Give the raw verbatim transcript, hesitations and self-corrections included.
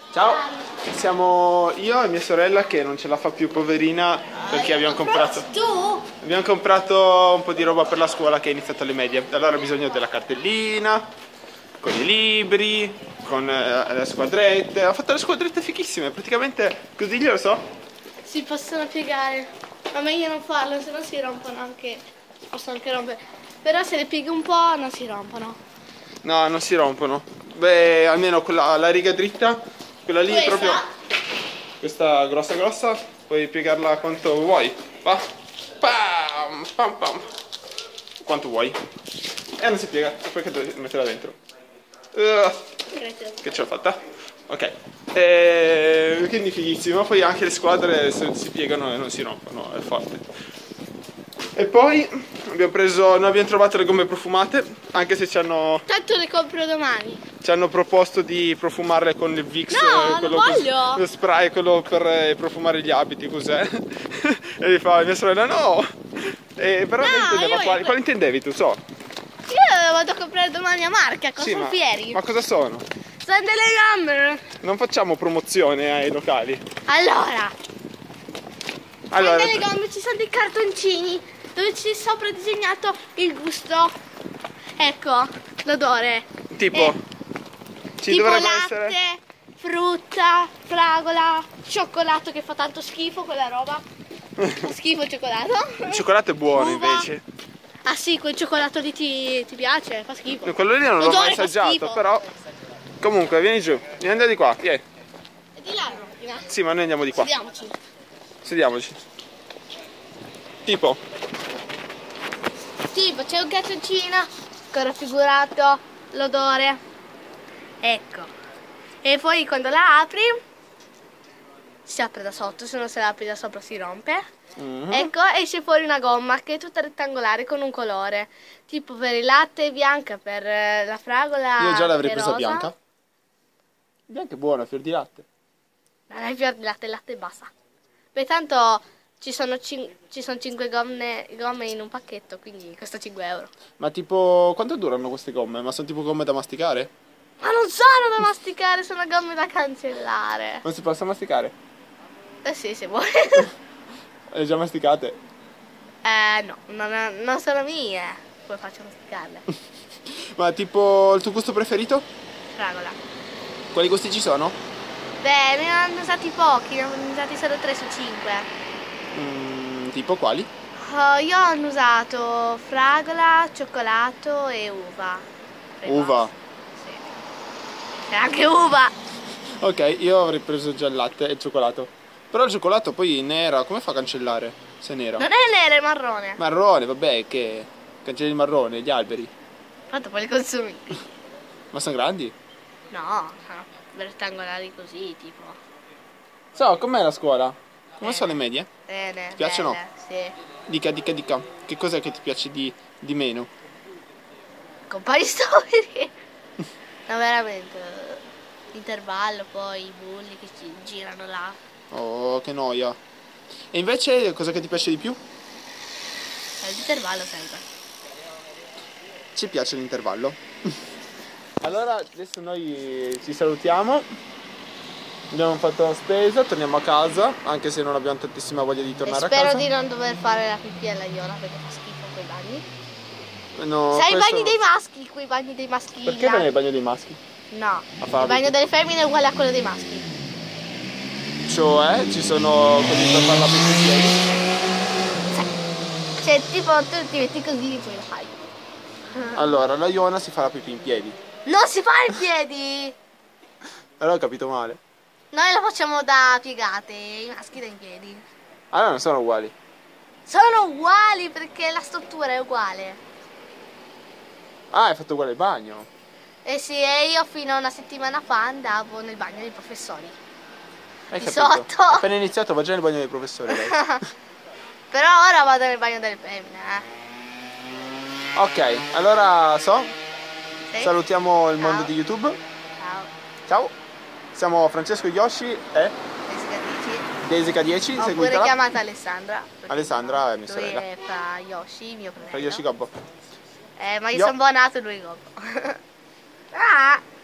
Ciao, siamo io e mia sorella che non ce la fa più, poverina, perché abbiamo comprato abbiamo comprato un po' di roba per la scuola che è iniziata alle medie. Allora ha bisogno della cartellina, con i libri, con eh, le squadrette. Ha fatto le squadrette fichissime, praticamente così glielo so. Si possono piegare, ma meglio non farlo, se no si rompono anche, si possono anche rompere. Però se le pieghi un po' non si rompono. No, non si rompono. Beh, almeno quella, la riga dritta, quella lì Questa? proprio, questa grossa grossa, puoi piegarla quanto vuoi. Va. Pam, pam, pam. Quanto vuoi. E non si piega, poi che devi metterla dentro. Uh, che ce l'ho fatta? Ok. E, quindi fighissimo. Poi anche le squadre si piegano e non si rompono, è forte. E poi abbiamo preso, noi abbiamo trovato le gomme profumate, anche se ci hanno, Tanto le compro domani. ci hanno proposto di profumarle con il Vicks, No, eh, quello non voglio. lo spray, quello per eh, profumare gli abiti, cos'è? E mi fa mia sorella no! E però No, non intendeva io- quali, quali intendevi tu, so? Io vado a comprare domani a Marca, cosa Sì, sono ma, fieri? ma cosa sono? Sono delle gomme. Non facciamo promozione ai locali. Allora, Allora, sono delle gomme, ci sono dei cartoncini dove c'è sopra disegnato il gusto. Ecco, l'odore. tipo, Eh, ci tipo dovrebbe latte, essere... frutta, fragola, cioccolato che fa tanto schifo quella roba. Fa schifo il cioccolato. Il cioccolato è buono Uva. invece. Ah sì, quel cioccolato lì ti, ti piace? Fa schifo. Quello lì non l'ho L'odore mai fa assaggiato, schifo. però... Comunque, vieni giù, vieni andare di qua, vieni. E di là, Rocky, Sì, ma noi andiamo di qua. sediamoci. Sediamoci. Tipo, Tipo, c'è un cartoncino con raffigurato l'odore. Ecco. E poi quando la apri, si apre da sotto, se non se la apri da sopra si rompe. mm-hmm. Ecco, esce fuori una gomma che è tutta rettangolare con un colore. Tipo per il latte bianca, per eh, la fragola. Io già l'avrei è presa rosa. bianca. Bianca è buona, fior di latte. Non è fior di latte, il latte e basta. Beh, tanto ci sono, cin- ci sono cinque gomme, gomme in un pacchetto, quindi costa cinque euro. Ma tipo, quanto durano queste gomme? Ma sono tipo gomme da masticare? Ma non sono da masticare, sono gomme da cancellare. Non si possono masticare? Eh sì, se vuoi. Le già masticate? Eh no, non, non sono mie. Come faccio a masticarle? Ma tipo, il tuo gusto preferito? Fragola. Quali gusti ci sono? Beh, ne hanno usati pochi, ne hanno usati solo tre su cinque. Mm, tipo quali? Oh, io ho usato fragola, cioccolato e uva. Tre Uva. cose. Sì. C'era anche uva. Ok, io avrei preso già il latte e il cioccolato. Però il cioccolato poi nera, come fa a cancellare? Se è nera? Non è nero, è marrone. Marrone, vabbè, che cancelli il marrone, gli alberi. Quanto poi li consumi? Ma sono grandi? No, sono rettangolari così, tipo. So, com'è la scuola? Come Bene. sono le medie? Bene, Ti piacciono? belle, sì. Dica, dica, dica. Che cos'è che ti piace di, di meno? Compagni storici. No, veramente. L'intervallo, poi i bulli che ci girano là. Oh, che noia. E invece, cosa che ti piace di più? È l'intervallo sempre. Ci piace l'intervallo. Allora, adesso noi ci salutiamo. Abbiamo fatto la spesa, torniamo a casa, anche se non abbiamo tantissima voglia di E tornare a spero casa. di non dover fare la pipì alla Iona perché fa schifo quei bagni. No, Sai i questo bagni no. dei maschi, quei bagni dei maschi. Perché là? non è il bagno dei maschi? No, A il fare bagno delle femmine è uguale a quello dei maschi. Cioè, ci sono quelli per fare la pipì. Cioè, tipo, tu ti metti così e poi lo fai. Allora, la Iona si fa la pipì in piedi. Non si fa in piedi! Allora ho capito male. Noi lo facciamo da piegate, i maschi da in piedi. Allora non sono uguali. Sono uguali perché la struttura è uguale. Ah, hai fatto uguale il bagno. Eh sì, e io fino a una settimana fa andavo nel bagno dei professori. Hai Di capito? sotto. Appena iniziato va già nel bagno dei professori lei. Però ora vado nel bagno delle femmine, eh. Ok, allora so, Sì? salutiamo il Ciao. mondo di YouTube. Ciao, Ciao, siamo Francesco Yoshi e Jessica dici. Daisy dieci, Ho pure seguitela. chiamata Alessandra. perché Alessandra è mia lui sorella. è fra Yoshi, mio fratello. Fra Yoshi Gobbo. Eh, ma io Io- sono buonato e lui Gobbo. Ah!